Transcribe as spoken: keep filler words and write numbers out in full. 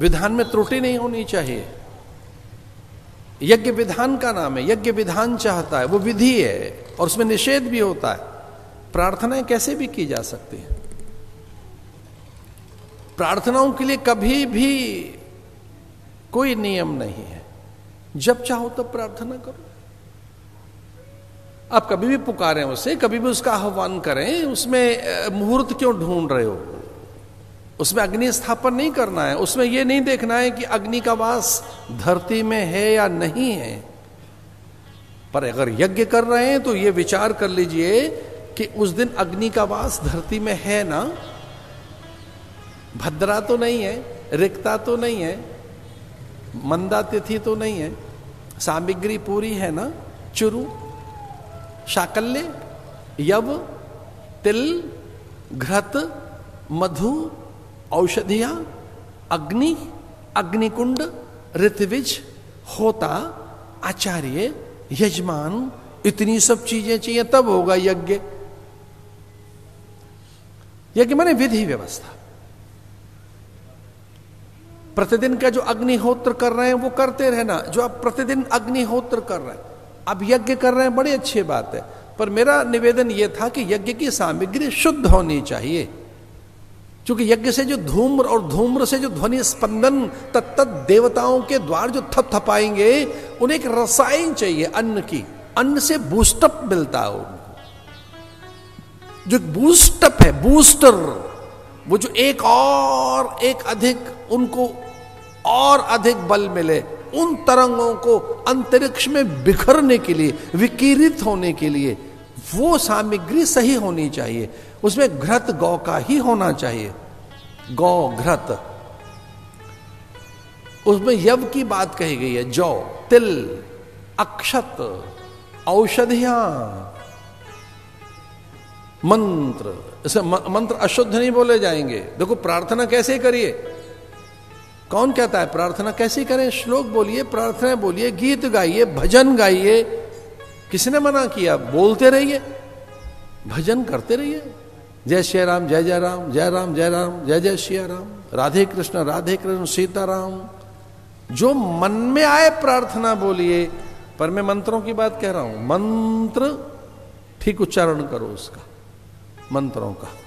विधान में त्रुटि नहीं होनी चाहिए। यज्ञ विधान का नाम है, यज्ञ विधान चाहता है, वो विधि है और उसमें निषेध भी होता है। प्रार्थनाएं कैसे भी की जा सकती हैं। प्रार्थनाओं के लिए कभी भी कोई नियम नहीं है, जब चाहो तब प्रार्थना करो। आप कभी भी पुकारें उसे, कभी भी उसका आह्वान करें, उसमें मुहूर्त क्यों ढूंढ रहे हो? उसमें अग्नि स्थापन नहीं करना है, उसमें यह नहीं देखना है कि अग्नि का वास धरती में है या नहीं है। पर अगर यज्ञ कर रहे हैं तो यह विचार कर लीजिए कि उस दिन अग्नि का वास धरती में है ना, भद्रा तो नहीं है, रिक्ता तो नहीं है, मंदा तिथि तो नहीं है, सामग्री पूरी है ना, चुरु, शाकल्य, यव, तिल, घृत, मधु, औषधियां, अग्नि, अग्निकुंड, ऋत्विज, होता, आचार्य, यजमान, इतनी सब चीजें चाहिए तब होगा यज्ञ। यज्ञ माने विधि व्यवस्था। प्रतिदिन का जो अग्निहोत्र कर रहे हैं वो करते रहना, जो आप प्रतिदिन अग्निहोत्र कर रहे हैं, अब यज्ञ कर रहे हैं, बड़ी अच्छी बात है। पर मेरा निवेदन यह था कि यज्ञ की सामग्री शुद्ध होनी चाहिए, क्योंकि यज्ञ से जो धूम्र और धूम्र से जो ध्वनि स्पंदन तत्त देवताओं के द्वार जो थपथपाएंगे, उन्हें एक रसायन चाहिए अन्न की, अन्न से बूस्टअप मिलता है उनको, जो बूस्टअप है, बूस्टर, वो जो एक और एक अधिक उनको और अधिक बल मिले, उन तरंगों को अंतरिक्ष में बिखरने के लिए, विकिरित होने के लिए, वो सामग्री सही होनी चाहिए। उसमें घृत गौ का ही होना चाहिए, गौ घृत। उसमें यव की बात कही गई है, जौ, तिल, अक्षत, औषधियां, मंत्र। इसे मंत्र अशुद्ध नहीं बोले जाएंगे। देखो प्रार्थना कैसे करिए, कौन कहता है प्रार्थना कैसे करें? श्लोक बोलिए, प्रार्थना बोलिए, गीत गाइए, भजन गाइए। किसने मना किया? बोलते रहिए, भजन करते रहिए। जय श्री राम, जय जय राम, जय राम जय राम, जय जय श्री राम, राधे कृष्ण राधे कृष्ण, सीताराम। जो मन में आए प्रार्थना बोलिए। पर मैं मंत्रों की बात कह रहा हूं, मंत्र ठीक उच्चारण करो उसका, मंत्रों का।